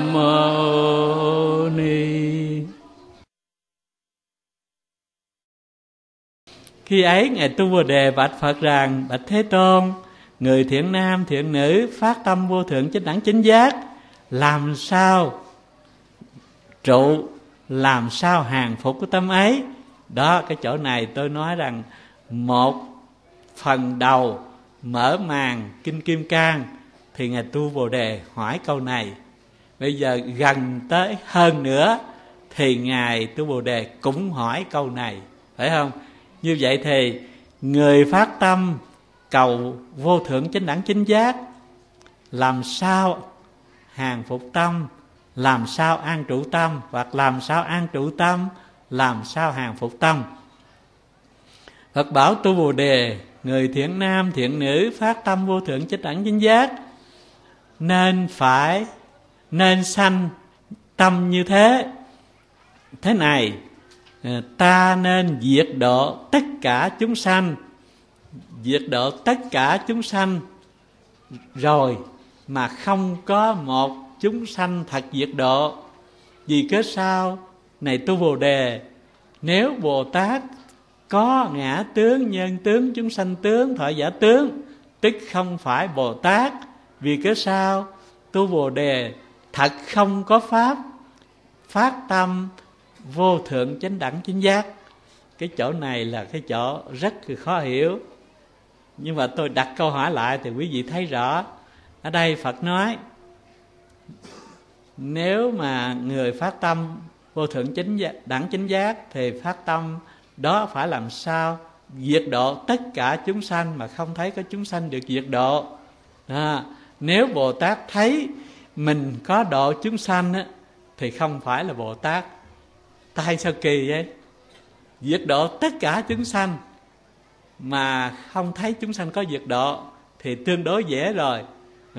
Mô Ni. Khi ấy Ngài Tu Bồ Đề bạch Phật rằng: bạch Thế Tôn, người thiện nam thiện nữ phát tâm vô thượng chánh đẳng chánh giác, làm sao trụ, làm sao hàng phục cái tâm ấy? Đó, cái chỗ này tôi nói rằng một phần đầu mở màn Kinh Kim Cang thì Ngài Tu Bồ Đề hỏi câu này. Bây giờ gần tới hơn nữa thì Ngài Tu Bồ Đề cũng hỏi câu này, phải không? Như vậy thì người phát tâm cầu vô thượng chánh đẳng chánh giác, làm sao hàng phục tâm, làm sao an trụ tâm, hoặc làm sao an trụ tâm, làm sao hàng phục tâm. Phật bảo Tu Bồ Đề, người thiện nam thiện nữ phát tâm vô thượng chánh đẳng chánh giác nên sanh tâm như thế. Thế này, ta nên diệt độ tất cả chúng sanh, diệt độ tất cả chúng sanh rồi mà không có một chúng sanh thật diệt độ. Vì cớ sao? Này Tu Bồ Đề, nếu Bồ Tát có ngã tướng, nhân tướng, chúng sanh tướng, thọ giả tướng, tức không phải Bồ Tát. Vì cớ sao? Tu Bồ Đề thật không có pháp phát tâm vô thượng chánh đẳng chánh giác. Cái chỗ này là cái chỗ rất khó hiểu, nhưng mà tôi đặt câu hỏi lại thì quý vị thấy rõ. Ở đây Phật nói, nếu mà người phát tâm vô thượng chánh đẳng chánh giác thì phát tâm đó phải làm sao diệt độ tất cả chúng sanh mà không thấy có chúng sanh được diệt độ. Nếu Bồ Tát thấy mình có độ chúng sanh á, thì không phải là Bồ Tát. Tại sao kỳ vậy? Diệt độ tất cả chúng sanh mà không thấy chúng sanh có diệt độ thì tương đối dễ rồi. Mà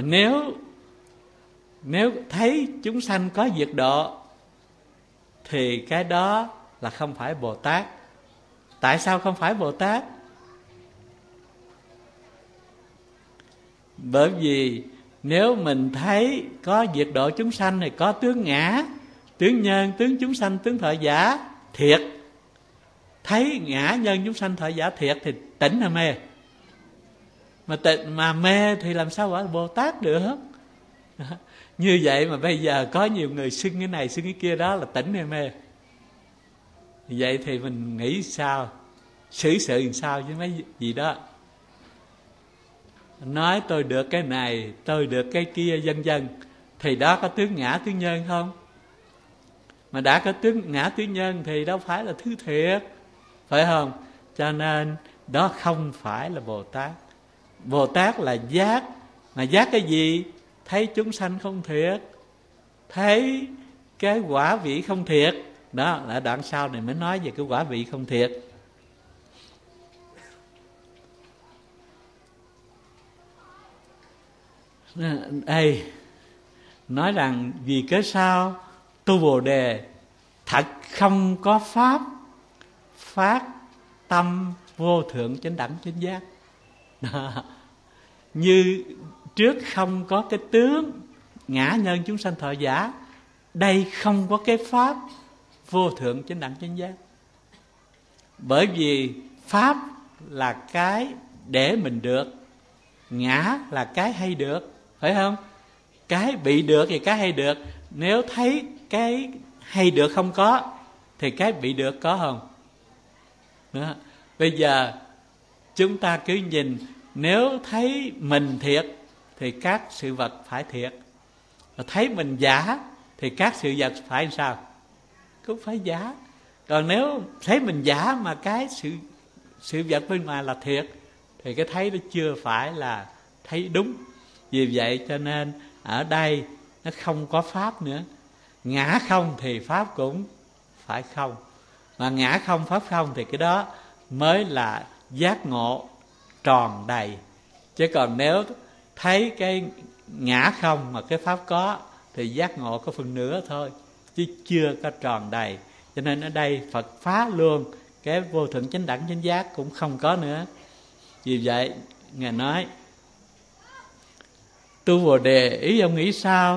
nếu thấy chúng sanh có diệt độ thì cái đó là không phải Bồ Tát. Tại sao không phải Bồ Tát? Bởi vì nếu mình thấy có diệt độ chúng sanh thì có tướng ngã, tướng nhân, tướng chúng sanh, tướng thọ giả thiệt. Thấy ngã nhân chúng sanh thọ giả thiệt thì tỉnh hay mê? Mà mê thì làm sao gọi là Bồ Tát được? Như vậy mà bây giờ có nhiều người xưng cái này xưng cái kia, đó là tỉnh hay mê? Vậy thì mình nghĩ sao? Xử sự làm sao với mấy gì đó? Nói tôi được cái này, tôi được cái kia, vân vân, thì đó có tướng ngã tướng nhân không? Mà đã có tướng ngã tướng nhân thì đâu phải là thứ thiệt, phải không? Cho nên đó không phải là Bồ Tát. Bồ Tát là giác. Mà giác cái gì? Thấy chúng sanh không thiệt, thấy cái quả vị không thiệt. Đó là đoạn sau này mới nói về cái quả vị không thiệt. Đây nói rằng vì cớ sao Tu Bồ Đề thật không có pháp phát tâm vô thượng chánh đẳng chánh giác. Như trước không có cái tướng ngã nhân chúng sanh thọ giả, đây không có cái pháp vô thượng chánh đẳng chánh giác. Bởi vì pháp là cái để mình được, ngã là cái hay được, phải không? Cái bị được thì cái hay được. Nếu thấy cái hay được không có thì cái bị được có không? Đó. Bây giờ chúng ta cứ nhìn, nếu thấy mình thiệt thì các sự vật phải thiệt, và thấy mình giả thì các sự vật phải sao? Cũng phải giả. Còn nếu thấy mình giả mà cái sự vật bên ngoài là thiệt thì cái thấy nó chưa phải là thấy đúng. Vì vậy cho nên ở đây nó không có pháp nữa. Ngã không thì pháp cũng phải không. Mà ngã không pháp không thì cái đó mới là giác ngộ tròn đầy. Chứ còn nếu thấy cái ngã không mà cái pháp có thì giác ngộ có phần nửa thôi, chứ chưa có tròn đầy. Cho nên ở đây Phật phá luôn cái vô thượng chánh đẳng chánh giác cũng không có nữa. Vì vậy Ngài nói: Tu Bồ Đề, ý ông nghĩ sao?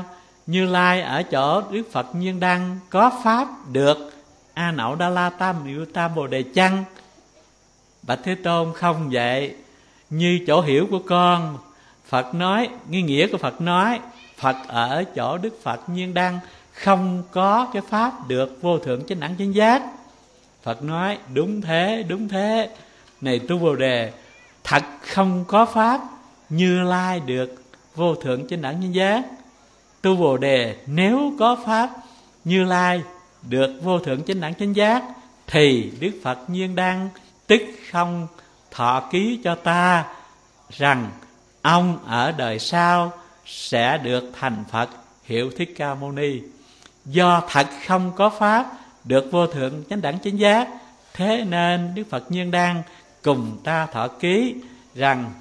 Như Lai ở chỗ Đức Phật Nhiên Đăng có pháp được A Nậu Đa La Tam Miệu Tam Bồ Đề chăng? Bạch Thế Tôn, không vậy. Như chỗ hiểu của con, Phật nói, cái nghĩa của Phật nói, Phật ở chỗ Đức Phật Nhiên Đăng không có cái pháp được vô thượng chánh đẳng chánh giác. Phật nói đúng thế, đúng thế. Này tu Bồ Đề, thật không có pháp Như Lai được vô thượng chánh đẳng chánh giác. Tu Bồ Đề, nếu có pháp Như Lai được vô thượng chánh đẳng chánh giác, thì Đức Phật Nhiên Đăng tức không thọ ký cho ta rằng ông ở đời sau sẽ được thành Phật hiệu Thích Ca Mâu Ni. Do thật không có pháp được vô thượng chánh đẳng chánh giác, thế nên Đức Phật Nhiên Đăng cùng ta thọ ký rằng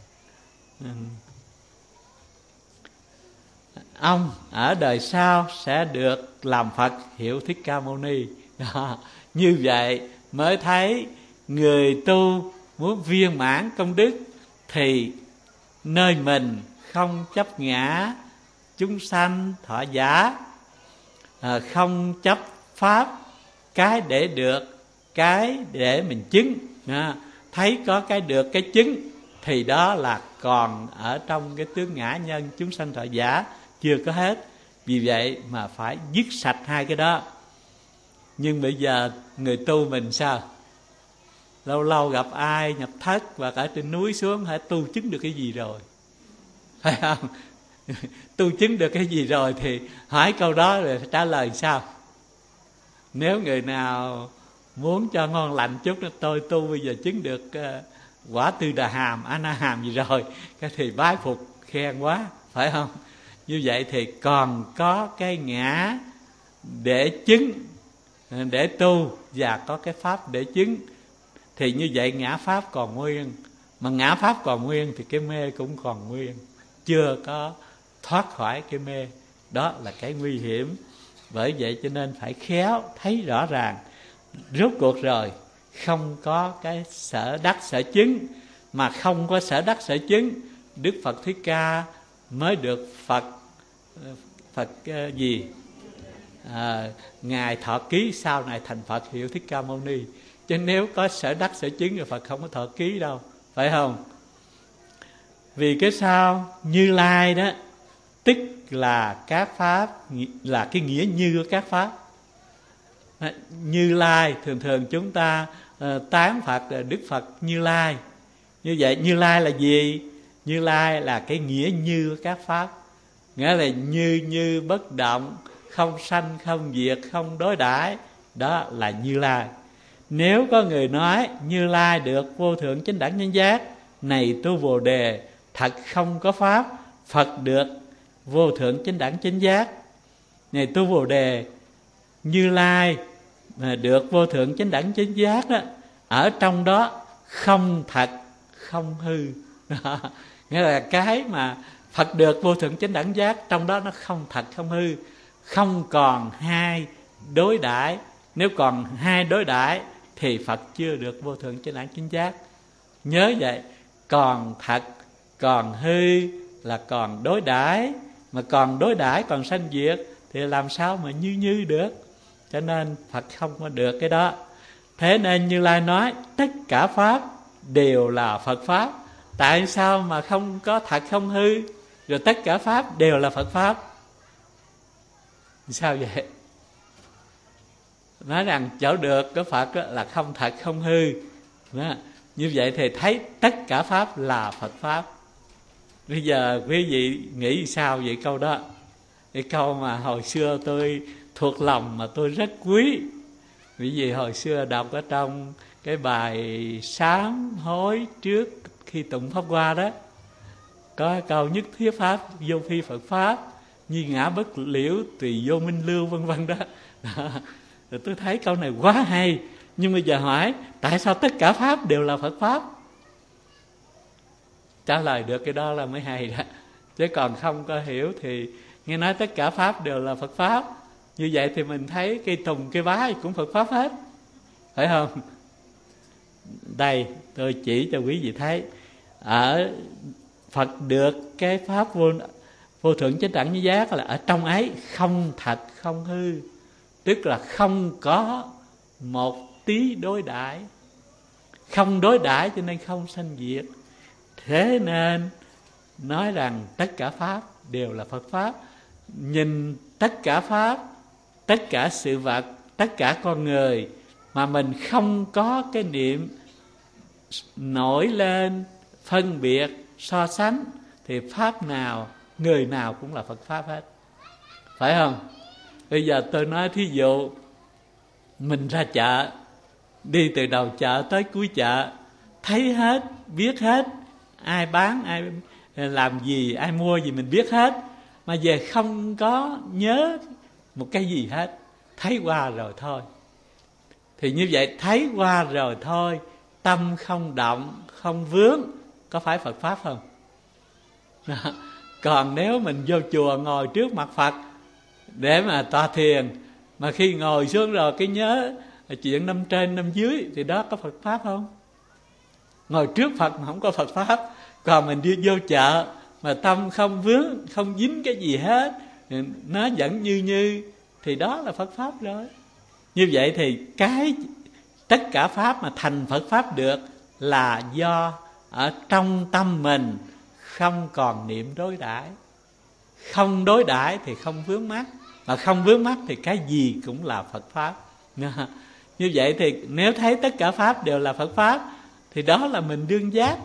ông ở đời sau sẽ được làm Phật hiệu Thích Ca Mâu Ni. Đó. Như vậy mới thấy người tu muốn viên mãn công đức thì nơi mình không chấp ngã chúng sanh thọ giả, không chấp pháp cái để được, cái để mình chứng. Thấy có cái được cái chứng thì đó là còn ở trong cái tướng ngã nhân chúng sanh thọ giả, chưa có hết. Vì vậy mà phải dứt sạch hai cái đó. Nhưng bây giờ người tu mình sao? Lâu lâu gặp ai nhập thất và ở trên núi xuống, hãy tu chứng được cái gì rồi, phải không? Tu chứng được cái gì rồi thì hỏi câu đó rồi trả lời sao? Nếu người nào muốn cho ngon lành chút, tôi tu bây giờ chứng được quả Tư Đà Hàm, A Na Hàm gì rồi, cái thì bái phục khen quá, phải không? Như vậy thì còn có cái ngã để chứng, để tu, và có cái pháp để chứng. Thì như vậy ngã pháp còn nguyên. Mà ngã pháp còn nguyên thì cái mê cũng còn nguyên, chưa có thoát khỏi cái mê. Đó là cái nguy hiểm. Bởi vậy cho nên phải khéo thấy rõ ràng. Rốt cuộc rồi không có cái sở đắc sở chứng. Mà không có sở đắc sở chứng, Đức Phật Thích Ca mới được Phật gì? Ngài thọ ký sau này thành Phật hiệu Thích Ca Mâu Ni. Chứ nếu có sở đắc sở chứng thì Phật không có thọ ký đâu, phải không? Vì cái sao? Như Lai đó, tức là các pháp, là cái nghĩa như của các pháp. Như Lai, thường thường chúng ta tán Phật là Đức Phật Như Lai. Như vậy Như Lai là gì? Như Lai là cái nghĩa như của các pháp. Nghĩa là như bất động, không sanh, không diệt, không đối đãi. Đó là Như Lai. Nếu có người nói Như Lai được vô thượng chánh đẳng chánh giác, này tu Bồ Đề, thật không có pháp Phật được vô thượng chánh đẳng chánh giác. Này tu Bồ Đề, Như Lai mà được vô thượng chánh đẳng chánh giác đó, ở trong đó không thật không hư. Nghĩa là cái mà Phật được vô thượng chánh đẳng giác, trong đó nó không thật không hư, không còn hai đối đãi. Nếu còn hai đối đãi thì Phật chưa được vô thượng chánh đẳng chánh giác. Nhớ vậy, còn thật còn hư là còn đối đãi. Mà còn đối đãi, còn sanh diệt thì làm sao mà như được. Cho nên Phật không có được cái đó. Thế nên Như Lai nói tất cả pháp đều là Phật pháp. Tại sao mà không có thật không hư, rồi tất cả pháp đều là Phật pháp? Sao vậy? Nói rằng chỗ được của Phật là không thật không hư. Đó. Như vậy thì thấy tất cả pháp là Phật pháp. Bây giờ quý vị nghĩ sao vậy câu đó? Cái câu mà hồi xưa tôi thuộc lòng mà tôi rất quý. Vì gì hồi xưa đọc ở trong cái bài sám hối trước khi tụng pháp hoa đó, có câu nhất thiết pháp vô phi Phật pháp, nhi ngã bất liễu tùy vô minh lưu, vân vân đó. Rồi tôi thấy câu này quá hay. Nhưng bây giờ hỏi tại sao tất cả pháp đều là Phật pháp? Trả lời được cái đó là mới hay đó. Chứ còn không có hiểu thì nghe nói tất cả pháp đều là Phật pháp, như vậy thì mình thấy cây tùng cây bái cũng Phật pháp hết, phải không? Đây tôi chỉ cho quý vị thấy, ở Phật được cái pháp vô thượng chánh đẳng giác là ở trong ấy không thật không hư, tức là không có một tí đối đãi. Không đối đãi cho nên không sanh diệt. Thế nên nói rằng tất cả pháp đều là Phật pháp. Nhìn tất cả pháp, tất cả sự vật, tất cả con người mà mình không có cái niệm nổi lên phân biệt so sánh thì pháp nào, người nào cũng là Phật pháp hết, phải không? Bây giờ tôi nói thí dụ mình ra chợ, đi từ đầu chợ tới cuối chợ, thấy hết, biết hết, ai bán, ai làm gì, ai mua gì mình biết hết, mà về không có nhớ một cái gì hết, thấy qua rồi thôi. Thì như vậy thấy qua rồi thôi, tâm không động, không vướng, có phải Phật pháp không? Còn nếu mình vô chùa ngồi trước mặt Phật để mà tọa thiền, mà khi ngồi xuống rồi cái nhớ chuyện năm trên năm dưới, thì đó có Phật pháp không? Ngồi trước Phật mà không có Phật pháp. Còn mình đi vô chợ mà tâm không vướng, không dính cái gì hết, nó vẫn như thì đó là Phật pháp rồi. Như vậy thì tất cả pháp mà thành Phật pháp được là do ở trong tâm mình không còn niệm đối đãi. Không đối đãi thì không vướng mắc, mà không vướng mắc thì cái gì cũng là Phật pháp. Như vậy thì nếu thấy tất cả pháp đều là Phật pháp thì đó là mình đương giác.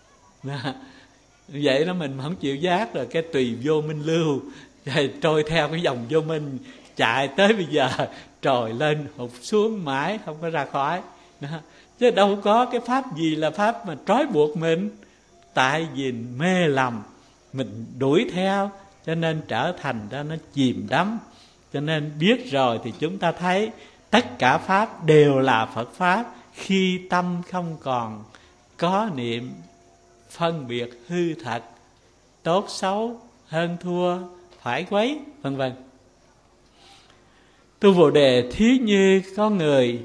Vậy đó, mình không chịu giác rồi cái tùy vô minh lưu, trôi theo cái dòng vô minh, chạy tới bây giờ trồi lên hụt xuống mãi không có ra khỏi. Chứ đâu có cái pháp gì là pháp mà trói buộc mình. Tại vì mê lầm mình đuổi theo, cho nên trở thành ra nó chìm đắm. Cho nên biết rồi thì chúng ta thấy tất cả pháp đều là Phật pháp khi tâm không còn có niệm phân biệt hư thật, tốt xấu, hơn thua, phải quấy, vân vân. Tu Bồ Đề thí như có người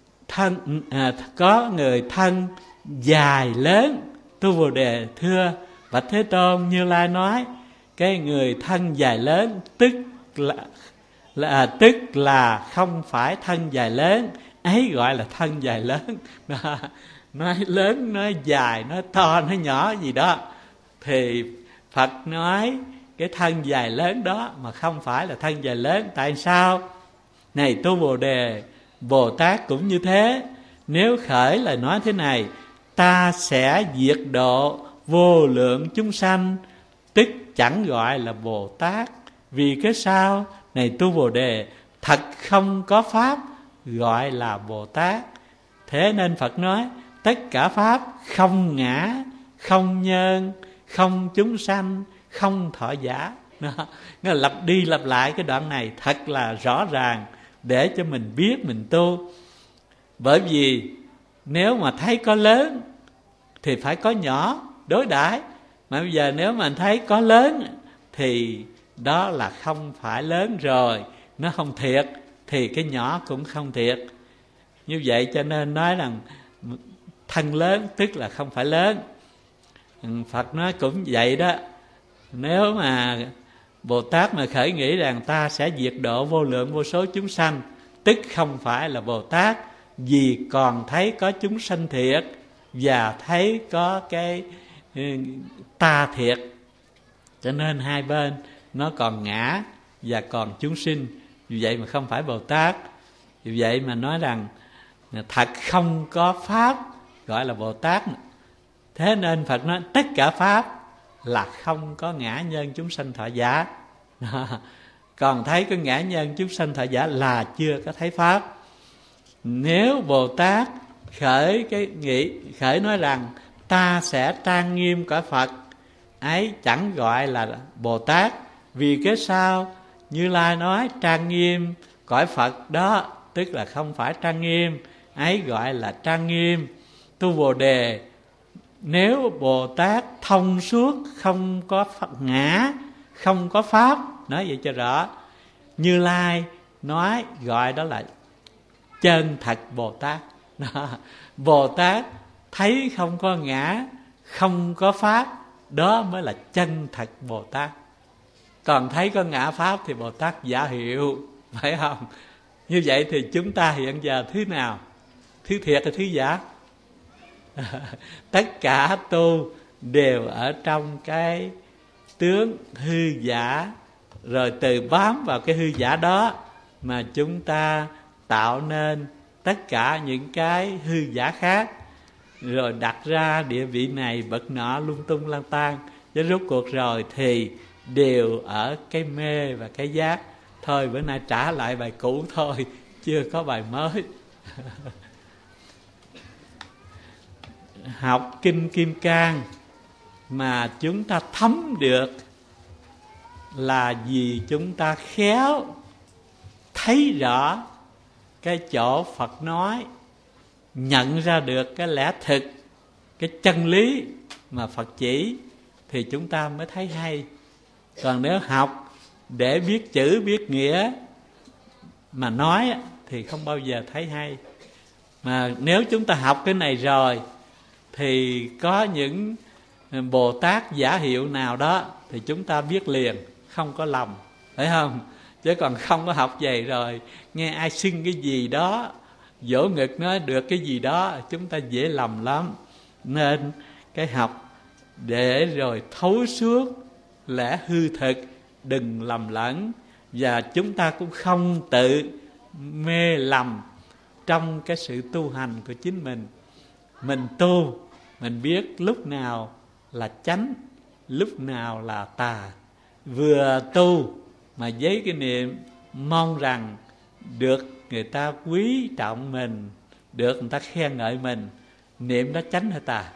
thân dài lớn. Tu Bồ Đề thưa bạch Thế Tôn, Như Lai nói cái người thân dài lớn tức là không phải thân dài lớn, ấy gọi là thân dài lớn. Nói lớn, nói dài, nói to, nói nhỏ gì đó, thì Phật nói cái thân dài lớn đó mà không phải là thân dài lớn. Tại sao? Này Tu Bồ Đề, Bồ Tát cũng như thế. Nếu khởi lời nói thế này, ta sẽ diệt độ vô lượng chúng sanh, tức chẳng gọi là Bồ Tát. Vì cái sao? Này Tu Bồ Đề, thật không có pháp gọi là Bồ Tát. Thế nên Phật nói tất cả pháp không ngã, không nhân, không chúng sanh, không thọ giả. Nó lặp đi lặp lại cái đoạn này thật là rõ ràng để cho mình biết mình tu. Bởi vì nếu mà thấy có lớn thì phải có nhỏ đối đãi. Mà bây giờ nếu mà thấy có lớn thì đó là không phải lớn rồi, nó không thiệt, thì cái nhỏ cũng không thiệt. Như vậy cho nên nói rằng thân lớn tức là không phải lớn. Phật nói cũng vậy đó. Nếu mà Bồ Tát mà khởi nghĩ rằng ta sẽ diệt độ vô lượng vô số chúng sanh, tức không phải là Bồ Tát, vì còn thấy có chúng sanh thiệt và thấy có cái ta thiệt. Cho nên hai bên nó còn ngã và còn chúng sinh. Vì vậy mà không phải Bồ Tát. Vì vậy mà nói rằng thật không có pháp gọi là Bồ Tát. Thế nên Phật nói tất cả pháp là không có ngã nhân chúng sanh thọ giả. Còn thấy có ngã nhân chúng sanh thọ giả là chưa có thấy pháp. Nếu Bồ Tát khởi nói rằng ta sẽ trang nghiêm cõi Phật, ấy chẳng gọi là Bồ Tát. Vì cái sao? Như Lai nói trang nghiêm cõi Phật đó tức là không phải trang nghiêm, ấy gọi là trang nghiêm. Tu Bồ Đề, nếu Bồ Tát thông suốt, không có ngã, không có pháp, nói vậy cho rõ, Như Lai nói gọi đó là chân thật Bồ Tát. Bồ Tát thấy không có ngã, không có pháp, đó mới là chân thật Bồ Tát. Còn thấy có ngã pháp thì Bồ Tát giả hiệu, phải không? Như vậy thì chúng ta hiện giờ thứ nào? Thứ thiệt hay thứ giả? Tất cả tu đều ở trong cái tướng hư giả, rồi từ bám vào cái hư giả đó mà chúng ta tạo nên tất cả những cái hư giả khác, rồi đặt ra địa vị này bậc nọ lung tung lang tan. Chứ rốt cuộc rồi thì đều ở cái mê và cái giác. Thôi bữa nay trả lại bài cũ thôi, chưa có bài mới. Học Kinh Kim Cang mà chúng ta thấm được là vì chúng ta khéo thấy rõ cái chỗ Phật nói, nhận ra được cái lẽ thực, cái chân lý mà Phật chỉ, thì chúng ta mới thấy hay. Còn nếu học để biết chữ biết nghĩa mà nói thì không bao giờ thấy hay. Mà nếu chúng ta học cái này rồi thì có những Bồ Tát giả hiệu nào đó thì chúng ta biết liền, không có lầm, phải không? Chứ còn không có học vậy rồi nghe ai xưng cái gì đó, vỗ ngực nói được cái gì đó, chúng ta dễ lầm lắm. Nên cái học để rồi thấu suốt lẽ hư thực, đừng lầm lẫn. Và chúng ta cũng không tự mê lầm trong cái sự tu hành của chính mình. Mình tu, mình biết lúc nào là chánh, lúc nào là tà. Vừa tu mà với cái niệm mong rằng được người ta quý trọng mình, được người ta khen ngợi mình, niệm đó chánh hay tà?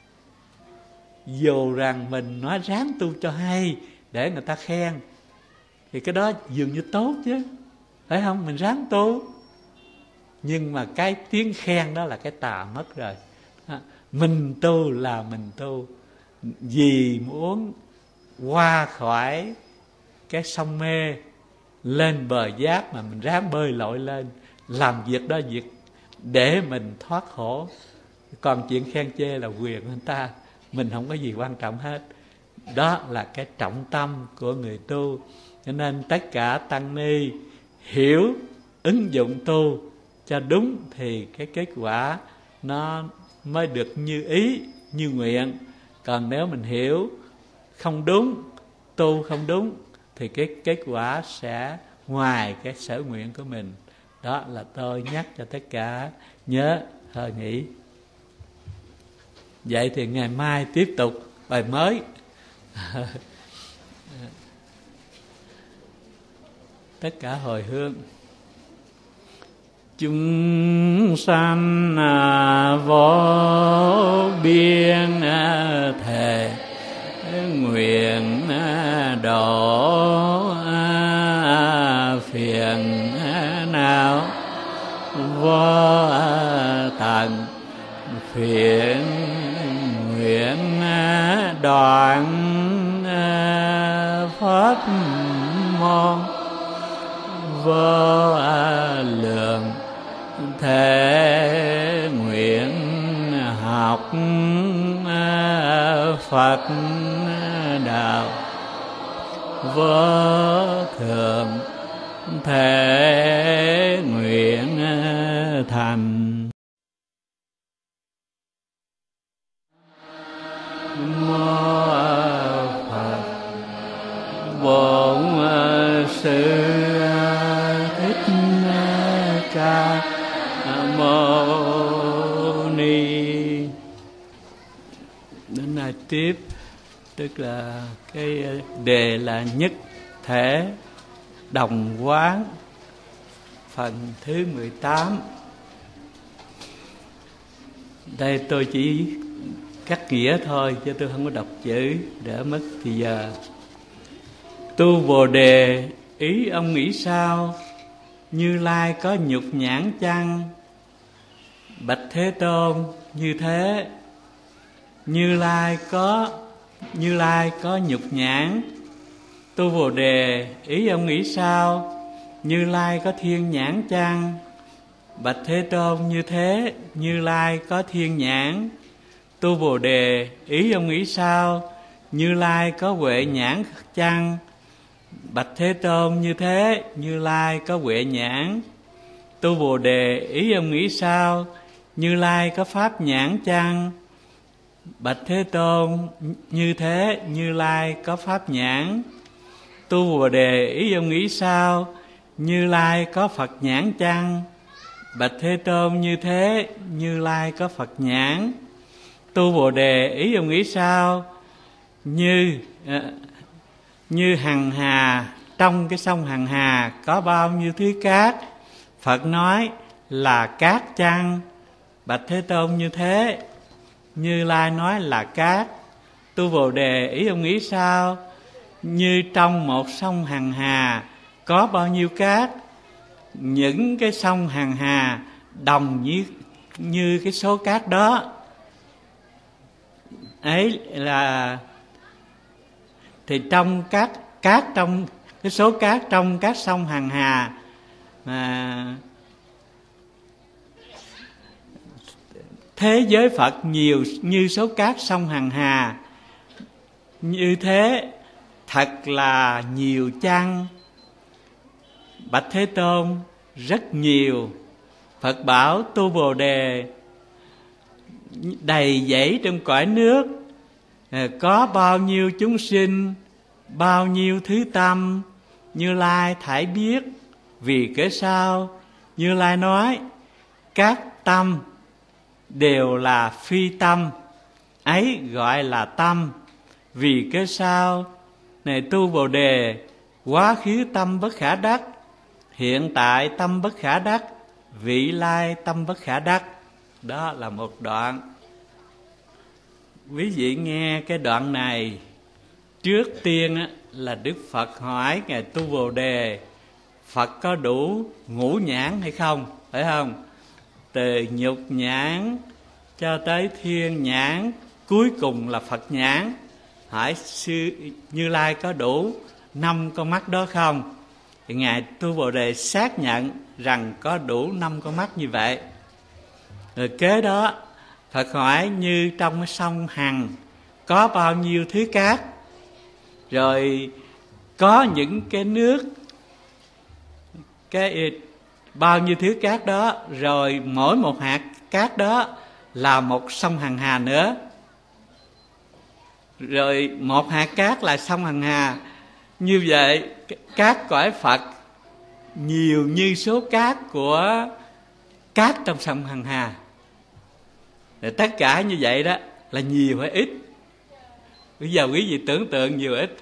Dù rằng mình nói ráng tu cho hay để người ta khen thì cái đó dường như tốt chứ, phải không? Mình ráng tu, nhưng mà cái tiếng khen đó là cái tà mất rồi. Mình tu là mình tu vì muốn qua khỏi cái sông mê, lên bờ giác mà mình ráng bơi lội lên, làm việc đó việc để mình thoát khổ. Còn chuyện khen chê là quyền của người ta, mình không có gì quan trọng hết. Đó là cái trọng tâm của người tu. Cho nên tất cả tăng ni hiểu, ứng dụng tu cho đúng thì cái kết quả nó mới được như ý, như nguyện. Còn nếu mình hiểu không đúng, tu không đúng, thì cái kết quả sẽ ngoài cái sở nguyện của mình. Đó là tôi nhắc cho tất cả nhớ thời nghĩ. Vậy thì ngày mai tiếp tục bài mới. Tất cả hồi hương. Chúng sanh vô biên thề nguyện độ phiền não vô tận, phiền nguyện đoạn pháp môn vô lượng, thể nguyện học Phật đạo vô thượng, thể nguyện thành. Mô Phật Bổn Sư Thích Ca Mâu Ni. Đến nay tiếp, tức là cái đề là nhất thể đồng quán, phần thứ 18. Đây tôi chỉ cắt nghĩa thôi chứ tôi không có đọc chữ, đỡ mất thì giờ. Tu Bồ Đề, ý ông nghĩ sao? Như Lai có nhục nhãn chăng? Bạch Thế Tôn, như thế. Như Lai có nhục nhãn. Tu Bồ Đề, ý ông nghĩ sao? Như Lai có thiên nhãn chăng? Bạch Thế Tôn, như thế. Như Lai có thiên nhãn. Tu Bồ Đề, ý ông nghĩ sao? Như Lai có huệ nhãn chăng? Bạch Thế Tôn, như thế Như Lai có huệ nhãn. Tu Bồ Đề, ý ông nghĩ sao? Như Lai có pháp nhãn chăng? Bạch Thế Tôn, như thế Như Lai có pháp nhãn. Tu Bồ Đề, ý ông nghĩ sao? Như Lai có Phật nhãn chăng? Bạch Thế Tôn, như thế Như Lai có Phật nhãn. Tu Bồ Đề, ý ông nghĩ sao? Như hằng hà, trong cái sông hằng hà có bao nhiêu thứ cát? Phật nói là cát chăng? Bạch Thế Tôn, như thế Như Lai nói là cát. Tu Bồ Đề, ý ông nghĩ sao? Như trong một sông hằng hà có bao nhiêu cát? Những cái sông hằng hà đồng như cái số cát đó. Ấy là thì trong cát trong cái số cát trong các sông hằng hà thế giới Phật nhiều như số cát sông hằng hà. Như thế thật là nhiều chăng? Bạch Thế Tôn, rất nhiều. Phật bảo Tu Bồ Đề, đầy dẫy trong cõi nước có bao nhiêu chúng sinh, bao nhiêu thứ tâm, Như Lai thải biết. Vì cớ sao? Như Lai nói các tâm đều là phi tâm, ấy gọi là tâm. Vì cớ sao? Này Tu Bồ Đề, quá khứ tâm bất khả đắc, hiện tại tâm bất khả đắc, vị lai tâm bất khả đắc. Đó là một đoạn. Quý vị nghe cái đoạn này, trước tiên là Đức Phật hỏi Ngài Tu Bồ Đề, Phật có đủ ngũ nhãn hay không? Phải không? Từ nhục nhãn cho tới thiên nhãn, cuối cùng là Phật nhãn. Hỏi sư Như Lai có đủ 5 con mắt đó không? Thì Ngài Tu Bồ Đề xác nhận rằng có đủ 5 con mắt như vậy. Rồi kế đó Phật hỏi như trong cái sông Hằng có bao nhiêu thứ cát? Rồi có những cái nước, bao nhiêu thứ cát đó, rồi mỗi một hạt cát đó là một sông Hằng Hà nữa. Rồi một hạt cát là sông Hằng Hà. Như vậy các cõi Phật nhiều như số cát của cát trong sông Hằng Hà. Rồi tất cả như vậy đó là nhiều hay ít? Bây giờ quý vị tưởng tượng nhiều ít.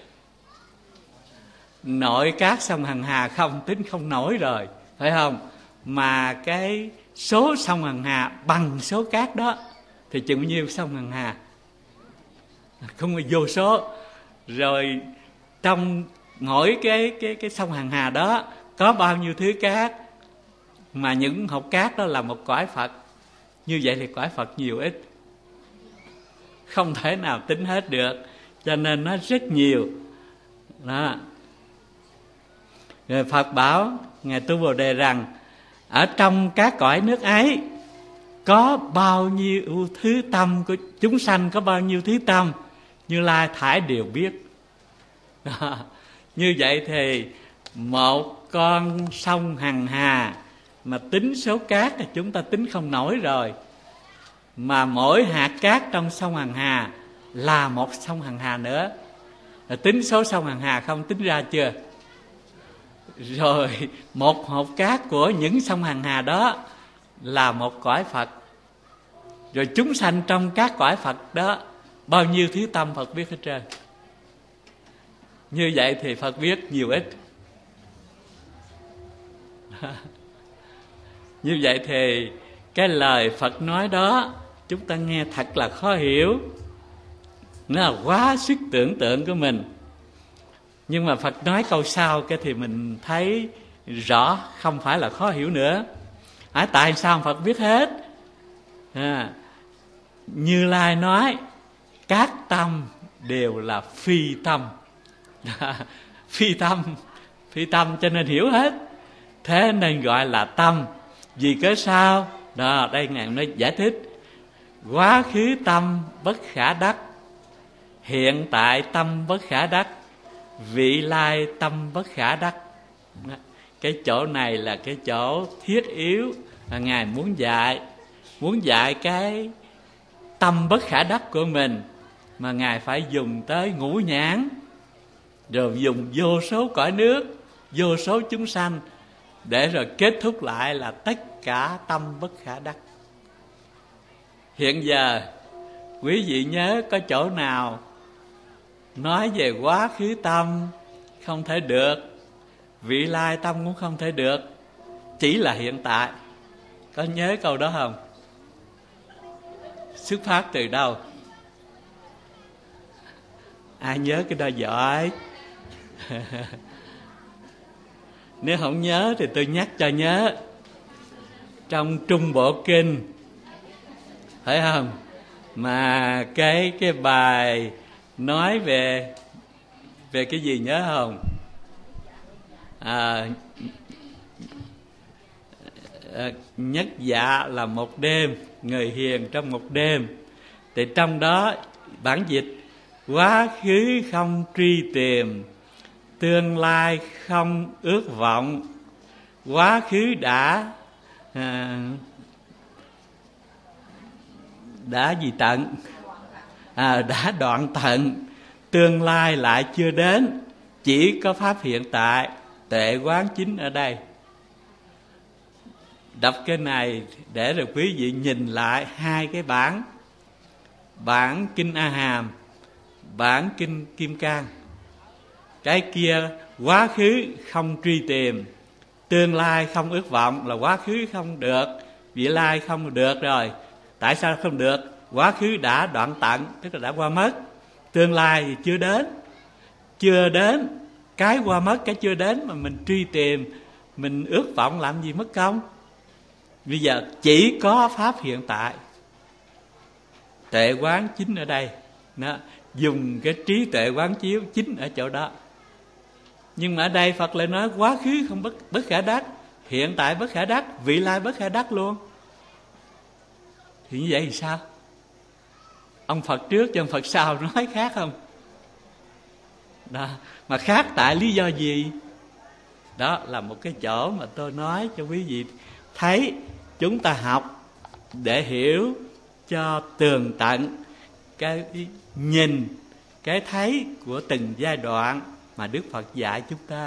Nội cát sông Hằng Hà không tính không nổi rồi, phải không? Mà cái số sông Hằng Hà bằng số cát đó thì chừng bao nhiêu sông Hằng Hà? Không có vô số. Rồi trong mỗi cái sông Hằng Hà đó có bao nhiêu thứ cát, mà những hột cát đó là một cõi Phật. Như vậy thì cõi Phật nhiều ít, không thể nào tính hết được, cho nên nó rất nhiều đó. Rồi Phật bảo Ngài Tu Bồ Đề rằng ở trong các cõi nước ấy có bao nhiêu thứ tâm của chúng sanh, có bao nhiêu thứ tâm, Như Lai thải đều biết đó. Như vậy thì một con sông Hằng Hà mà tính số cát thì chúng ta tính không nổi rồi. Mà mỗi hạt cát trong sông Hằng Hà là một sông Hằng Hà nữa. Rồi tính số sông Hằng Hà không, tính ra chưa? Rồi một hột cát của những sông Hằng Hà đó là một cõi Phật. Rồi chúng sanh trong các cõi Phật đó bao nhiêu thứ tâm Phật biết hết trơn. Như vậy thì Phật biết nhiều ít. Như vậy thì cái lời Phật nói đó chúng ta nghe thật là khó hiểu, nó là quá sức tưởng tượng của mình. Nhưng mà Phật nói câu sau cái thì mình thấy rõ, không phải là khó hiểu nữa. Tại sao Phật biết hết? Như Lai nói các tâm đều là phi tâm. Phi tâm cho nên hiểu hết. Thế nên gọi là tâm. Vì cớ sao? Đó, đây Ngài nói giải thích. Quá khứ tâm bất khả đắc, hiện tại tâm bất khả đắc, vị lai tâm bất khả đắc. Cái chỗ này là cái chỗ thiết yếu là Ngài muốn dạy cái tâm bất khả đắc của mình, mà Ngài phải dùng tới ngũ nhãn, rồi dùng vô số cõi nước, vô số chúng sanh, để rồi kết thúc lại là tất cả tâm bất khả đắc. Hiện giờ quý vị nhớ có chỗ nào nói về quá khứ tâm không thể được, vị lai tâm cũng không thể được, chỉ là hiện tại. Có nhớ câu đó không? Xuất phát từ đâu? Ai nhớ cái đó giỏi. Nếu không nhớ thì tôi nhắc cho nhớ. Trong Trung Bộ Kinh, phải không? Mà cái bài nói về cái gì nhớ không? Nhất dạ là một đêm, người hiền trong một đêm. Thì trong đó bản dịch: quá khứ không truy tìm, tương lai không ước vọng, quá khứ đã gì tận, đã đoạn tận, tương lai lại chưa đến, chỉ có pháp hiện tại, tuệ quán chính ở đây. Đọc cái này để rồi quý vị nhìn lại hai cái bản kinh A Hàm, bản kinh Kim Cang. Cái kia quá khứ không truy tìm, tương lai không ước vọng, là quá khứ không được, vị lai không được rồi. Tại sao không được? Quá khứ đã đoạn tận, tức là đã qua mất. Tương lai thì chưa đến. Cái qua mất, cái chưa đến mà mình truy tìm, mình ước vọng làm gì mất công. Bây giờ chỉ có pháp hiện tại, tuệ quán chính ở đây. Đó, dùng cái trí tuệ quán chiếu chính ở chỗ đó. Nhưng mà ở đây Phật lại nói quá khứ không bất khả đắc, hiện tại bất khả đắc, vị lai bất khả đắc luôn. Thì như vậy thì sao? Ông Phật trước cho ông Phật sau nói khác không? Đó, mà khác tại lý do gì? Đó là một cái chỗ mà tôi nói cho quý vị thấy. Chúng ta học để hiểu cho tường tận cái nhìn, cái thấy của từng giai đoạn mà Đức Phật dạy chúng ta.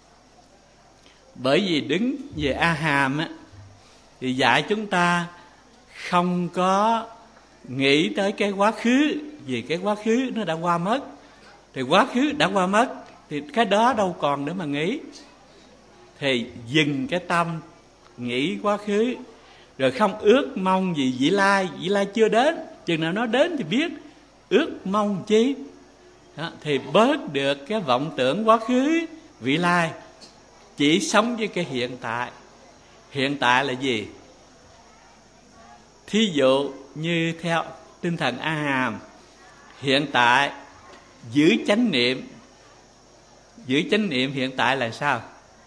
Bởi vì đứng về A Hàm á, thì dạy chúng ta không có nghĩ tới cái quá khứ, vì cái quá khứ nó đã qua mất. Thì quá khứ đã qua mất thì cái đó đâu còn để mà nghĩ. Thì dừng cái tâm nghĩ quá khứ, rồi không ước mong gì vị lai chưa đến. Chừng nào nó đến thì biết, ước mong chi đó, thì bớt được cái vọng tưởng quá khứ vị lai, chỉ sống với cái hiện tại. Hiện tại là gì? Thí dụ như theo tinh thần A Hàm, hiện tại giữ chánh niệm. Giữ chánh niệm hiện tại là sao?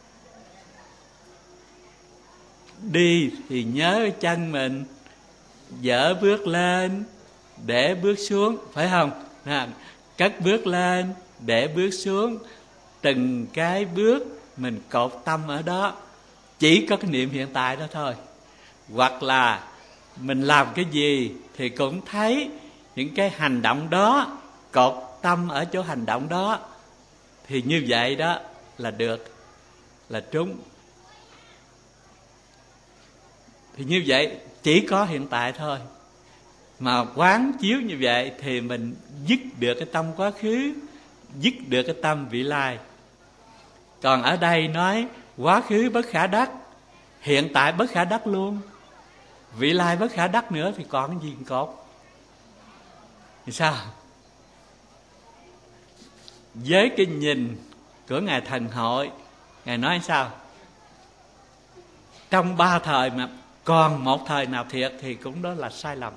Đi thì nhớ chân mình, dở bước lên để bước xuống, phải không? Cất bước lên để bước xuống, từng cái bước mình cột tâm ở đó, chỉ có cái niệm hiện tại đó thôi. Hoặc là mình làm cái gì thì cũng thấy những cái hành động đó, cột tâm ở chỗ hành động đó, thì như vậy đó là được, là trúng. Thì như vậy chỉ có hiện tại thôi. Mà quán chiếu như vậy thì mình dứt được cái tâm quá khứ, dứt được cái tâm vị lai. Còn ở đây nói quá khứ bất khả đắc, hiện tại bất khả đắc luôn, vị lai bất khả đắc nữa, thì còn cái gì cột? Thì sao? Với cái nhìn của Ngài Thần Hội, Ngài nói sao? Trong ba thời mà còn một thời nào thiệt thì cũng đó là sai lầm.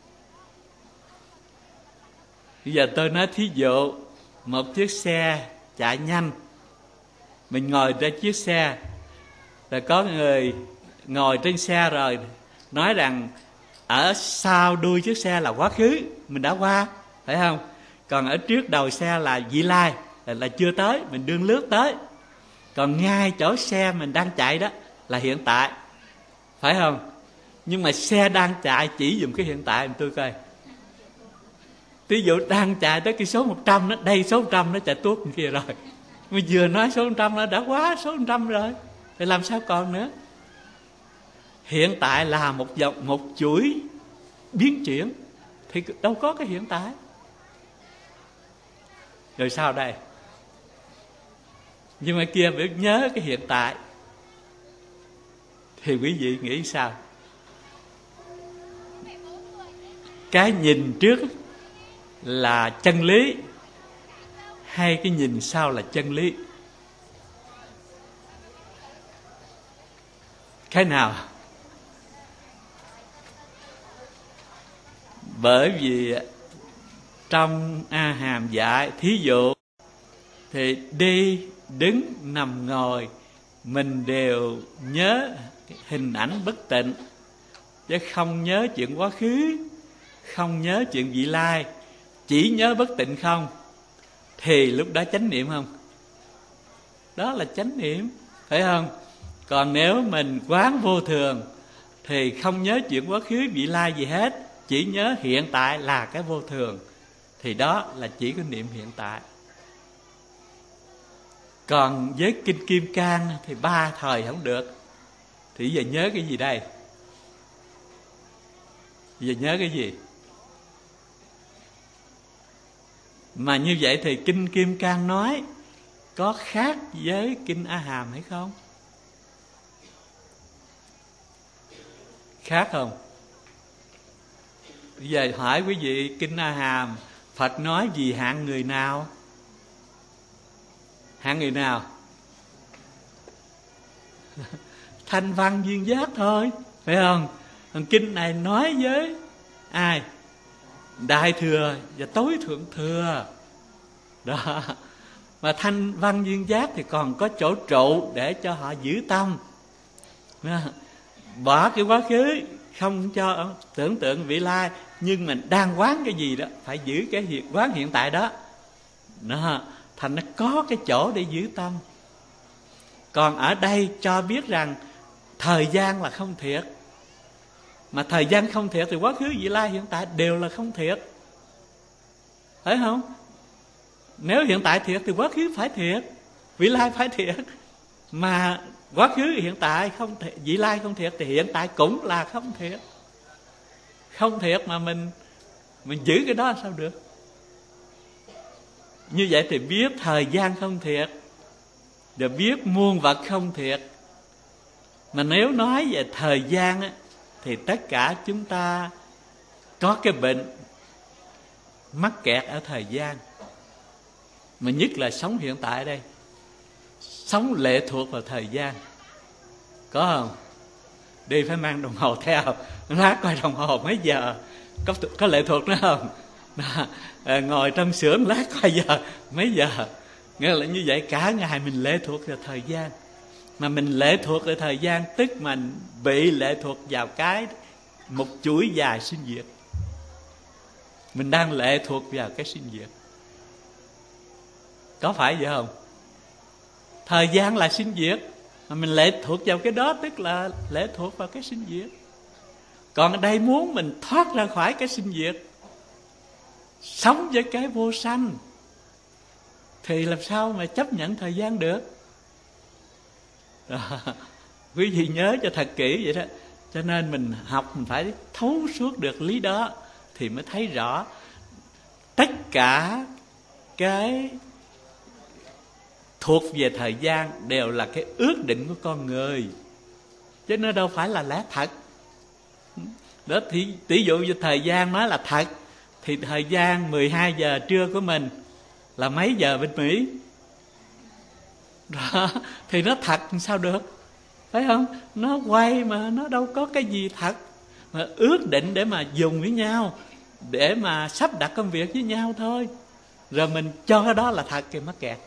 Bây giờ tôi nói thí dụ một chiếc xe chạy nhanh, mình ngồi trên chiếc xe, rồi có người ngồi trên xe rồi nói rằng ở sau đuôi chiếc xe là quá khứ, mình đã qua, phải không? Còn ở trước đầu xe là vị lai, là chưa tới, mình đương lướt tới. Còn ngay chỗ xe mình đang chạy đó là hiện tại, phải không? Nhưng mà xe đang chạy chỉ dùm cái hiện tại tôi coi. Ví dụ đang chạy tới cái số 100 đó, đây số 100 nó chạy tuốt kia rồi. Mà vừa nói số 100 nó đã quá số 100 rồi, thì làm sao còn nữa? Hiện tại là một chuỗi biến chuyển, thì đâu có cái hiện tại. Rồi sao đây? Nhưng mà kia phải nhớ cái hiện tại. Thì quý vị nghĩ sao? Cái nhìn trước là chân lý, hay cái nhìn sau là chân lý? Cái nào? Bởi vì trong A Hàm dạy, thí dụ thì đi, đứng, nằm, ngồi, mình đều nhớ hình ảnh bất tịnh, chứ không nhớ chuyện quá khứ, không nhớ chuyện vị lai, chỉ nhớ bất tịnh không. Thì lúc đó chánh niệm không? Đó là chánh niệm, phải không? Còn nếu mình quán vô thường thì không nhớ chuyện quá khứ vị lai gì hết, chỉ nhớ hiện tại là cái vô thường, thì đó là chỉ có niệm hiện tại. Còn với Kinh Kim Cang thì 3 thời không được. Thì giờ nhớ cái gì đây? Giờ nhớ cái gì? Mà như vậy thì Kinh Kim Cang nói có khác với Kinh A Hàm hay không? Khác không? Bây giờ hỏi quý vị, Kinh A Hàm Phật nói gì hạng người nào? Hạng người nào? Thanh văn duyên giác thôi, phải không? Còn kinh này nói với ai? Đại thừa và tối thượng thừa đó. Mà thanh văn duyên giác thì còn có chỗ trụ để cho họ giữ tâm, bỏ cái quá khứ, không cho tưởng tượng vị lai, nhưng mình đang quán cái gì đó phải giữ cái quán hiện tại đó. Thành nó có cái chỗ để giữ tâm. Còn ở đây cho biết rằng thời gian là không thiệt. Mà thời gian không thiệt thì quá khứ vị lai hiện tại đều là không thiệt, phải không? Nếu hiện tại thiệt thì quá khứ phải thiệt, vị lai phải thiệt. Mà quá khứ hiện tại không thiệt, vị lai không thiệt, thì hiện tại cũng là không thiệt. Không thiệt mà mình giữ cái đó sao được? Như vậy thì biết thời gian không thiệt, rồi biết muôn vật không thiệt. Mà nếu nói về thời gian á, thì tất cả chúng ta có cái bệnh mắc kẹt ở thời gian. Mà nhất là sống hiện tại đây, sống lệ thuộc vào thời gian. Có không? Đi phải mang đồng hồ theo, lát coi đồng hồ mấy giờ, có lệ thuộc nữa không? Ngồi trong xưởng lát coi giờ mấy giờ. Nghĩa là như vậy, cả ngày mình lệ thuộc vào thời gian. Mà mình lệ thuộc vào thời gian, tức mình bị lệ thuộc vào một chuỗi dài sinh diệt. Mình đang lệ thuộc vào cái sinh diệt. Có phải vậy không? Thời gian là sinh diệt, mà mình lệ thuộc vào cái đó, tức là lệ thuộc vào cái sinh diệt. Còn ở đây muốn mình thoát ra khỏi cái sinh diệt, sống với cái vô sanh, thì làm sao mà chấp nhận thời gian được? Đó. Quý vị nhớ cho thật kỹ vậy đó. Cho nên mình học mình phải thấu suốt được lý đó, thì mới thấy rõ tất cả cái thuộc về thời gian đều là cái ước định của con người, chứ nó đâu phải là lẽ thật. Đó, thì tỷ dụ như thời gian nói là thật, thì thời gian 12 giờ trưa của mình là mấy giờ bên Mỹ? Đó, thì nó thật sao được, phải không? Nó quay mà nó đâu có cái gì thật. Mà ước định để mà dùng với nhau, để mà sắp đặt công việc với nhau thôi. Rồi mình cho cái đó là thật thì mắc kẹt.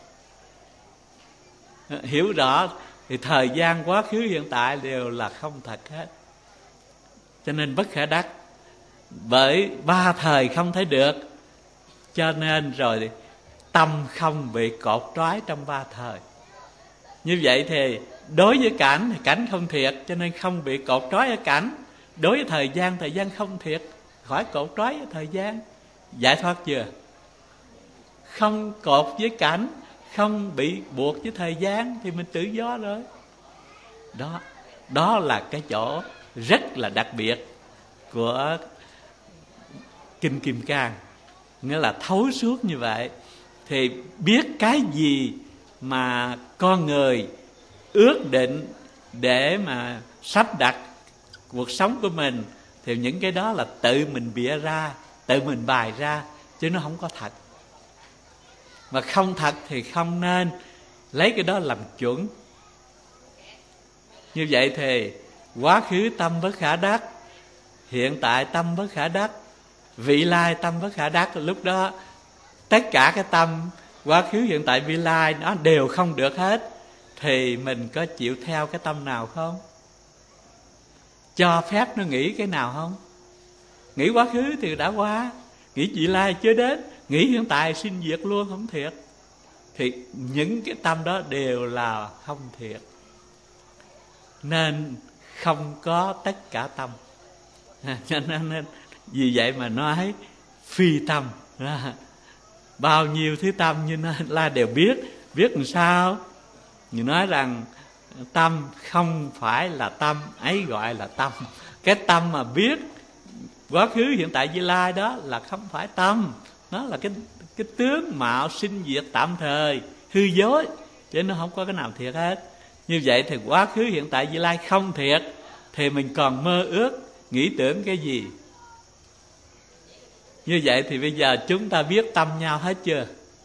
Hiểu rõ thì thời gian quá khứ hiện tại đều là không thật hết. Cho nên bất khả đắc. Bởi 3 thời không thấy được, cho nên rồi tâm không bị cột trói trong ba thời. Như vậy thì đối với cảnh thì cảnh không thiệt, cho nên không bị cột trói ở cảnh. Đối với thời gian không thiệt, khỏi cột trói ở thời gian. Giải thoát chưa? Không cột với cảnh, không bị buộc với thời gian thì mình tự do rồi. Đó là cái chỗ rất là đặc biệt của Kinh Kim Cang. Nghĩa là thấu suốt như vậy thì biết cái gì mà con người ước định để mà sắp đặt cuộc sống của mình, thì những cái đó là tự mình bịa ra, tự mình bày ra, chứ nó không có thật. Mà không thật thì không nên lấy cái đó làm chuẩn. Như vậy thì quá khứ tâm bất khả đắc, hiện tại tâm bất khả đắc, vị lai tâm bất khả đắc. Lúc đó tất cả cái tâm quá khứ, hiện tại, vị lai nó đều không được hết, thì mình có chịu theo cái tâm nào không? Cho phép nó nghĩ cái nào không? Nghĩ quá khứ thì đã qua, nghĩ vị lai chưa đến, nghĩ hiện tại sinh diệt luôn không thiệt, thì những cái tâm đó đều là không thiệt. Nên không có tất cả tâm. Cho nên vì vậy mà nói phi tâm. Bao nhiêu thứ tâm như là đều biết làm sao. Như nói rằng tâm không phải là tâm, ấy gọi là tâm. Cái tâm mà biết quá khứ hiện tại vị lai đó là không phải tâm. Nó là cái tướng mạo sinh diệt tạm thời, hư dối, chứ nó không có cái nào thiệt hết. Như vậy thì quá khứ hiện tại vị lai không thiệt, thì mình còn mơ ước nghĩ tưởng cái gì? Như vậy thì bây giờ chúng ta biết tâm nhau hết chưa?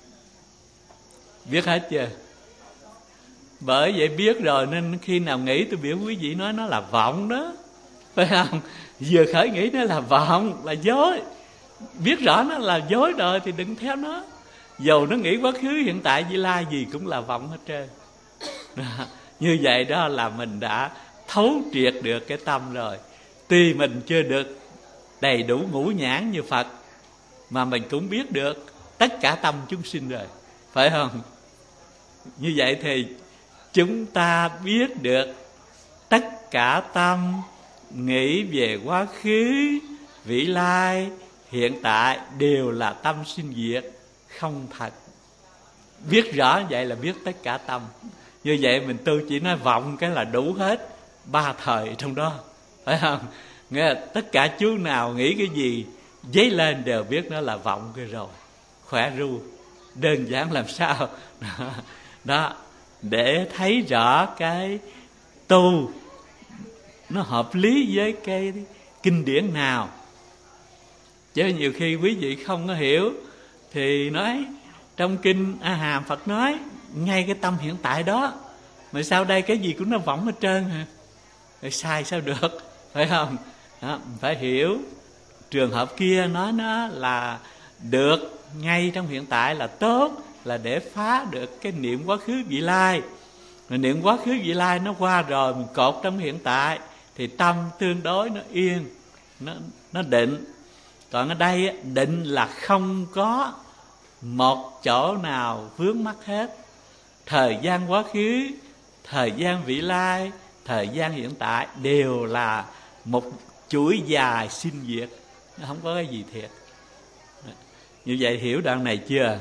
Biết hết chưa? Bởi vậy biết rồi nên khi nào nghĩ tôi biểu quý vị nói nó là vọng đó, phải không? Vừa khởi nghĩ nó là vọng, là dối. Biết rõ nó là dối rồi thì đừng theo nó. Dầu nó nghĩ quá khứ hiện tại vị lai gì cũng là vọng hết trơn. Như vậy đó là mình đã thấu triệt được cái tâm rồi. Tuy mình chưa được đầy đủ ngũ nhãn như Phật, mà mình cũng biết được tất cả tâm chúng sinh rồi, phải không? Như vậy thì chúng ta biết được tất cả tâm nghĩ về quá khứ, vị lai, hiện tại đều là tâm sinh diệt, không thật. Biết rõ vậy là biết tất cả tâm. Như vậy mình tu chỉ nói vọng cái là đủ hết ba thời trong đó, phải không? Nghĩa là tất cả chú nào nghĩ cái gì dấy lên đều biết nó là vọng cái rồi. Khỏe ru, đơn giản làm sao. Đó, để thấy rõ cái tu nó hợp lý với cái kinh điển nào. Chứ nhiều khi quý vị không có hiểu thì nói trong kinh A Hàm Phật nói ngay cái tâm hiện tại đó, mà sao đây cái gì cũng nó vọng hết trơn hả? Rồi sai sao được, phải không? Đó, phải hiểu trường hợp kia nói nó là được ngay trong hiện tại là tốt, là để phá được cái niệm quá khứ vị lai. Rồi niệm quá khứ vị lai nó qua rồi, mình cột trong hiện tại thì tâm tương đối nó yên, nó định. Còn ở đây định là không có một chỗ nào vướng mắc hết. Thời gian quá khứ, thời gian vị lai, thời gian hiện tại đều là một chuỗi dài sinh diệt, nó không có cái gì thiệt. Như vậy hiểu đoạn này chưa?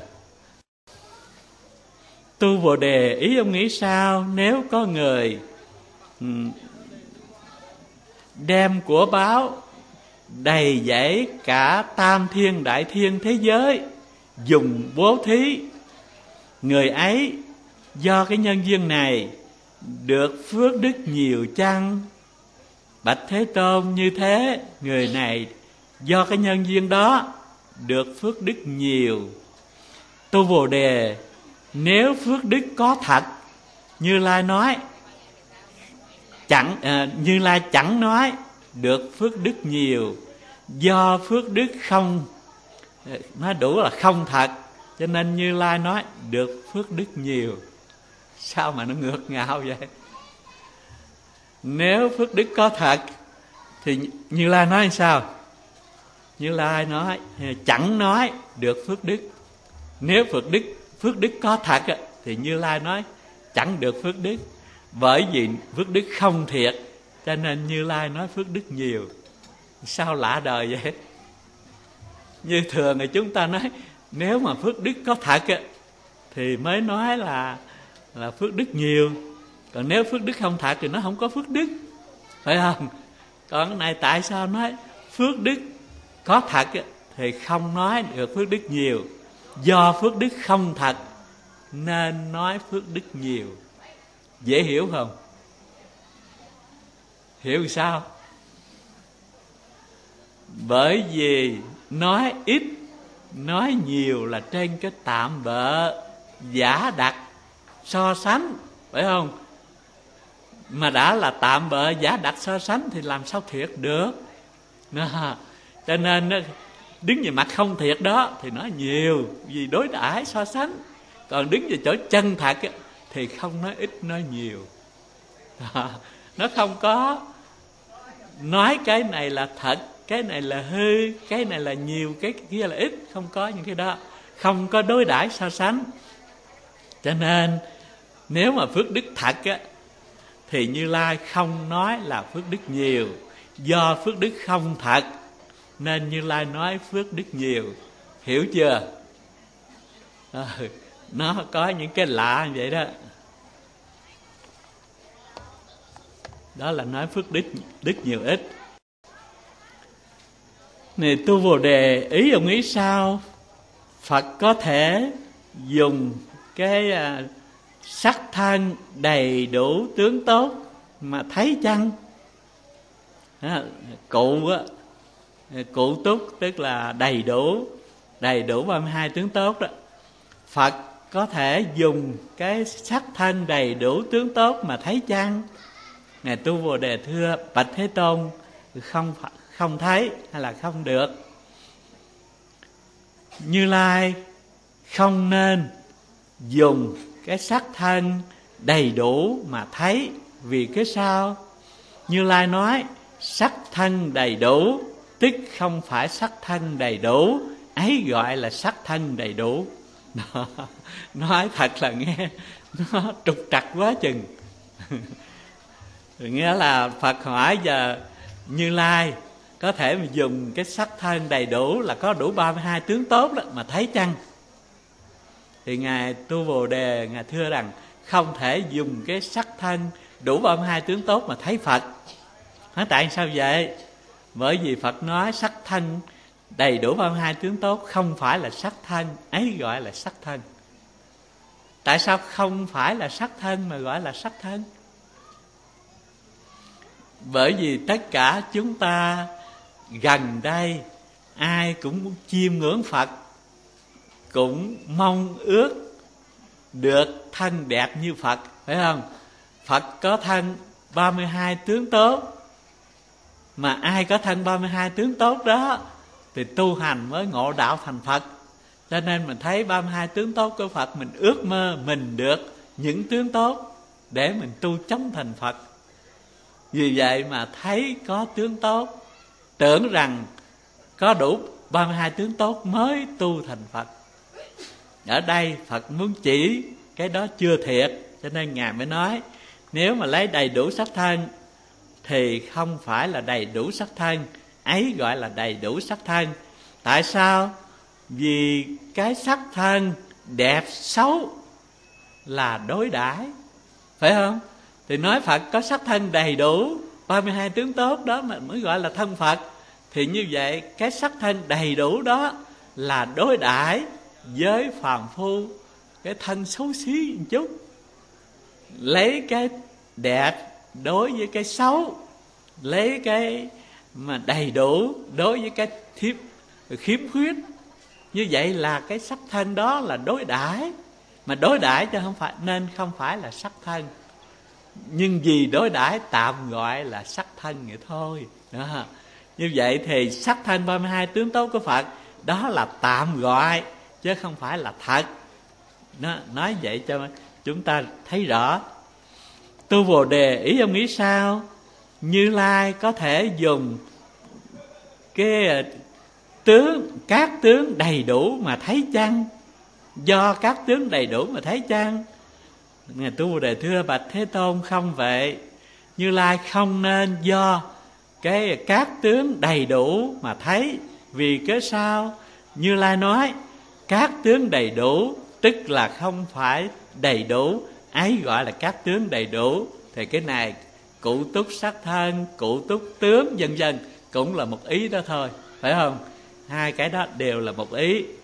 Tu Bồ Đề, ý ông nghĩ sao nếu có người đem của báo đầy dẫy cả tam thiên đại thiên thế giới dùng bố thí, người ấy do cái nhân duyên này được phước đức nhiều chăng? Bạch Thế Tôn, như thế người này do cái nhân duyên đó được phước đức nhiều. Tu Bồ Đề, nếu phước đức có thật, Như Lai nói Như Lai chẳng nói được phước đức nhiều, do phước đức không nói đủ là không thật, cho nên Như Lai nói được phước đức nhiều. Sao mà nó ngược ngạo vậy? Nếu phước đức có thật thì Như Lai nói sao? Như Lai nói chẳng nói được phước đức. Nếu phước đức có thật thì Như Lai nói chẳng được phước đức. Bởi vì phước đức không thiệt, cho nên Như Lai nói phước đức nhiều. Sao lạ đời vậy? Như thường thì chúng ta nói nếu mà phước đức có thật thì mới nói là phước đức nhiều. Còn nếu phước đức không thật thì nó không có phước đức, phải không? Còn cái này tại sao nói phước đức có thật thì không nói được phước đức nhiều? Do phước đức không thật nên nói phước đức nhiều. Dễ hiểu không? Hiểu sao? Bởi vì nói ít nói nhiều là trên cái tạm bợ giả đặt so sánh, phải không? Mà đã là tạm bợ giả đặt so sánh thì làm sao thiệt được? Cho nên đứng về mặt không thiệt đó thì nói nhiều, vì đối đãi so sánh. Còn đứng về chỗ chân thật thì không nói ít nói nhiều. Nó không có nói cái này là thật, cái này là hư, cái này là nhiều, cái kia là ít. Không có những cái đó, không có đối đãi so sánh. Cho nên nếu mà phước đức thật thì Như Lai không nói là phước đức nhiều. Do phước đức không thật nên Như Lai nói phước đức nhiều. Hiểu chưa? Nó có những cái lạ như vậy đó. Đó là nói phước đức nhiều ít. Này tu Bồ Đề, ý ông nghĩ sao? Phật có thể dùng cái sắc thân đầy đủ tướng tốt mà thấy chăng? Cụ túc tức là đầy đủ 32 tướng tốt đó. Phật có thể dùng cái sắc thân đầy đủ tướng tốt mà thấy chăng? Này tu Bồ Đề thưa bạch Thế Tôn, không thấy hay là không được. Như Lai không nên dùng cái sắc thân đầy đủ mà thấy. Vì cái sao? Như Lai nói sắc thân đầy đủ tức không phải sắc thân đầy đủ, ấy gọi là sắc thân đầy đủ. Nói thật là nghe nó trục trặc quá chừng. Nghĩa là Phật hỏi giờ Như Lai có thể mà dùng cái sắc thân đầy đủ là có đủ 32 tướng tốt đó mà thấy chăng? Thì Ngài Tu Bồ Đề Ngài thưa rằng không thể dùng cái sắc thân đủ 32 tướng tốt mà thấy Phật. Hỏi tại sao vậy? Bởi vì Phật nói sắc thân đầy đủ 32 tướng tốt không phải là sắc thân, ấy gọi là sắc thân. Tại sao không phải là sắc thân mà gọi là sắc thân? Bởi vì tất cả chúng ta gần đây ai cũng muốn chiêm ngưỡng Phật, cũng mong ước được thân đẹp như Phật, phải không? Phật có thân 32 tướng tốt, mà ai có thân 32 tướng tốt đó thì tu hành mới ngộ đạo thành Phật. Cho nên mình thấy 32 tướng tốt của Phật, mình ước mơ mình được những tướng tốt để mình tu chống thành Phật. Vì vậy mà thấy có tướng tốt, tưởng rằng có đủ 32 tướng tốt mới tu thành Phật. Ở đây Phật muốn chỉ cái đó chưa thiệt, cho nên Ngài mới nói nếu mà lấy đầy đủ sắc thân thì không phải là đầy đủ sắc thân, ấy gọi là đầy đủ sắc thân. Tại sao? Vì cái sắc thân đẹp xấu là đối đãi, phải không? Thì nói Phật có sắc thân đầy đủ 32 tướng tốt đó mà mới gọi là thân Phật. Thì như vậy cái sắc thân đầy đủ đó là đối đãi với phàm phu cái thân xấu xí một chút, lấy cái đẹp đối với cái xấu, lấy cái mà đầy đủ đối với cái khiếm khuyết. Như vậy là cái sắc thân đó là đối đãi, mà đối đãi cho không phải, nên không phải là sắc thân. Nhưng vì đối đãi tạm gọi là sắc thân vậy thôi đó. Như vậy thì sắc thân 32 tướng tốt của Phật đó là tạm gọi chứ không phải là thật. Nói vậy cho chúng ta thấy rõ. Tu Bồ Đề, ý ông nghĩ sao? Như Lai có thể dùng cái tướng, các tướng đầy đủ mà thấy chăng? do các tướng đầy đủ mà thấy chăng? Ngài Tu Bồ Đề thưa bạch Thế Tôn, không vậy. Như Lai không nên do cái các tướng đầy đủ mà thấy. Vì cớ sao? Như Lai nói các tướng đầy đủ tức là không phải đầy đủ, ấy gọi là các tướng đầy đủ. Thì cái này cụ túc sắc thân, cụ túc tướng vân vân cũng là một ý đó thôi, phải không? Hai cái đó đều là một ý.